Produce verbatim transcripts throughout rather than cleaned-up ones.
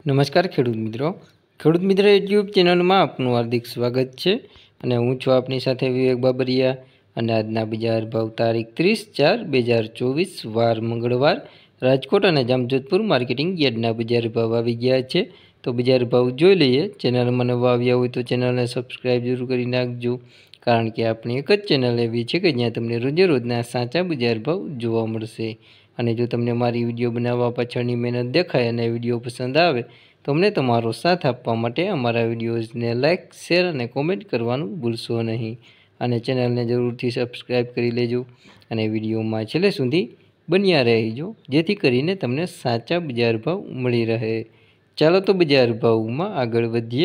નમસ્કાર ખેડૂત મિત્રો ખેડૂત મિત્ર યુટ્યુબ ચેનલમાં આપનું હાર્દિક સ્વાગત છે અને હું છું આપની સાથે વિવેક બાબરિયા અને આજના બજાર ભાવ તારીખ ત્રીસ ચાર બે હજાર ચોવીસ વાર મંગળવાર રાજકોટ અને જામજોધપુર માર્કેટિંગ યાર્ડના બજાર ભાવ આવી ગયા છે। તો બજાર ભાવ જોઈ લઈએ। ચેનલમાં નવા આવ્યા હોય તો ચેનલને સબસ્ક્રાઈબ જરૂર કરી નાખજો, કારણ કે આપણી એક જ ચેનલ એવી છે કે જ્યાં તમને રોજે રોજના સાચા બજાર ભાવ જોવા મળશે। અને જો તમને મારી વિડીયો બનાવવા પાછળની મહેનત દેખાય અને વિડીયો પસંદ આવે તો અમને તમારો સાથ આપવા માટે અમારા વિડીયોઝને લાઇક, શેર અને કોમેન્ટ કરવાનું ભૂલશો નહીં। અને ચેનલને જરૂરથી સબસ્ક્રાઈબ કરી લેજો અને વિડીયોમાં છેલ્લે સુધી બન્યા રહેજો, જેથી કરીને તમને સાચા બજાર ભાવ મળી રહે। ચાલો તો બજાર ભાવમાં આગળ વધીએ।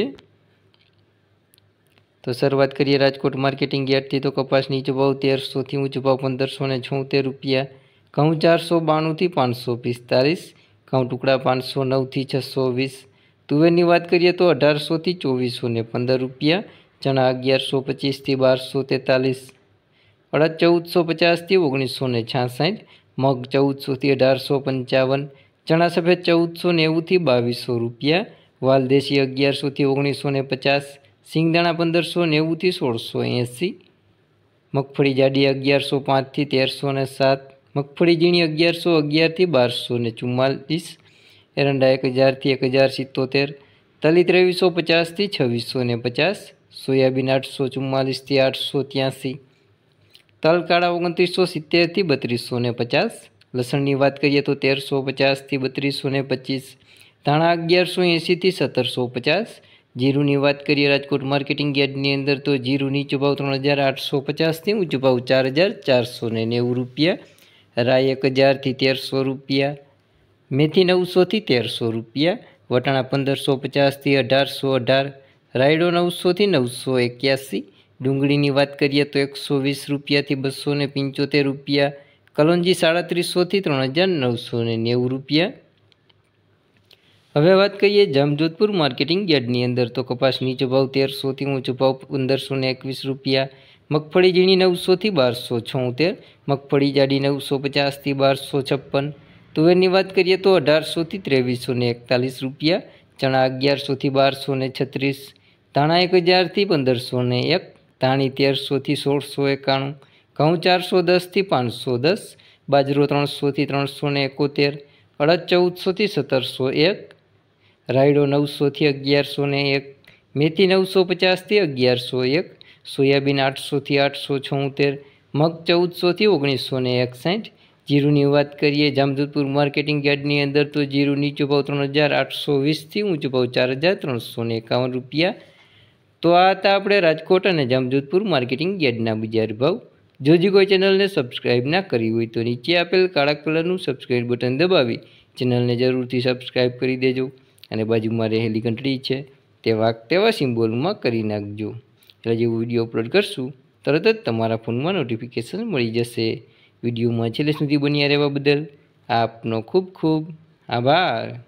તો શરૂઆત કરીએ રાજકોટ માર્કેટિંગ યાર્ડથી। તો કપાસ નીચો ભાવ તેરસોથી ઊંચો ભાવ પંદરસો ને છોતેર રૂપિયા। ઘઉં ચારસો બાણુંથી પાંચસો પિસ્તાલીસ। ઘઉં ટુકડા પાંચસો નવથી છસો વીસ। તુવેરની વાત કરીએ તો અઢારસોથી ચોવીસો ને પંદર રૂપિયા। ચણા અગિયારસો પચીસથી બારસો તેતાલીસ। અડદ ચૌદસો પચાસથી ઓગણીસો ને છાસઠ। મગ ચૌદસોથી અઢારસો પંચાવન। ચણા સફેદ ચૌદસો નેવુંથી બાવીસો રૂપિયા। વાલદેશી અગિયારસોથી ઓગણીસો ને પચાસ। સિંગદાણા પંદરસો નેવુંથી સોળસો એંસી। મગફળી જાડી અગિયારસો પાંચથી તેરસો ને સાત। મગફળી ઝીણી અગિયારસો અગિયારથી બારસો ને ચુમ્માલીસ। એરંડા એક હજારથી એક હજાર સિત્તોતેર। તલી ત્રેવીસો પચાસથી છવ્વીસો ને પચાસ। સોયાબીન આઠસો ચુમ્માલીસથી આઠસો ત્યાસી। તલ કાળા ઓગણત્રીસો સિત્તેરથી બત્રીસો ને પચાસ। લસણની વાત કરીએ તો તેરસો પચાસથી બત્રીસો ને પચીસ। ધાણા અગિયારસો એંસીથી સત્તરસો પચાસ। જીરુની વાત કરીએ રાજકોટ માર્કેટિંગ યાર્ડની અંદર તો જીરું નીચો ભાવ ત્રણ હજાર આઠસો પચાસથી ઊંચો ભાવ ચાર હજાર ચારસો ને નેવું રૂપિયા। રાઈ એક હજારથી તેરસો રૂપિયા। મેથી નવસોથી તેરસો રૂપિયા। વટાણા પંદરસો પચાસથી અઢારસો અઢાર। રાયડો નવસોથી નવસો એક્યાસી। ડુંગળીની વાત કરીએ તો એકસો વીસ રૂપિયાથી બસો ને પંચોતેર રૂપિયા। કલોંજી સાડત્રીસોથી ત્રણ હજાર નવસો ને નેવું રૂપિયા। હવે વાત કરીએ જામજોધપુર માર્કેટિંગ યાર્ડની અંદર તો કપાસ નીચો ભાવ તેરસોથી ઊંચો ભાવ પંદરસો ને એકવીસ રૂપિયા। મગફળી ઝીણી નવસોથી બારસો છોતેર। મગફળી જાડી નવસો પચાસથી બારસો છપ્પન। તુવેરની વાત કરીએ તો અઢારસોથી ત્રેવીસો ને એકતાલીસ રૂપિયા। ચણા અગિયારસોથી બારસો ને છત્રીસ। ધાણા એક હજારથી પંદરસો ને એક। ધાણી તેરસોથી સોળસો એકાણું। ઘઉં ચારસો દસથી પાંચસો દસ। બાજરો ત્રણસોથી ત્રણસો ને એકોતેર। અડદ ચૌદસોથી સત્તરસો એક। રાયડો નવસોથી અગિયારસો ને એક। મેથી નવસો પચાસથી અગિયારસો એક। સોયાબીન આઠસોથી આઠસો છોતેર। મગ ચૌદસોથી ઓગણીસો ને એકસાઠ। જીરુની વાત કરીએ જામજોધપુર માર્કેટિંગ યાર્ડની અંદર તો જીરું નીચો ભાવ ત્રણ હજાર આઠસો વીસથી ઊંચો ભાવ ચાર હજાર ત્રણસો ને એકાવન રૂપિયા। તો આ હતા આપણે રાજકોટ અને જામજોધપુર માર્કેટિંગ યાર્ડના બજાર ભાવ। જો જે કોઈ ચેનલને સબસ્ક્રાઈબ ના કરી હોય તો નીચે આપેલ કાળા કલરનું સબસ્ક્રાઈબ બટન દબાવી ચેનલને જરૂરથી સબસ્ક્રાઈબ કરી દેજો અને બાજુમાં રહેલી ઘંટડી છે તે વાગ તેવા સિમ્બોલમાં કરી નાખજો, એટલે જેવું વિડીયો અપલોડ કરશું તરત જ તમારા ફોનમાં નોટિફિકેશન મળી જશે। વિડીયોમાં છેલ્લે સુધી બન્યા રહેવા બદલ આપનો ખૂબ ખૂબ આભાર।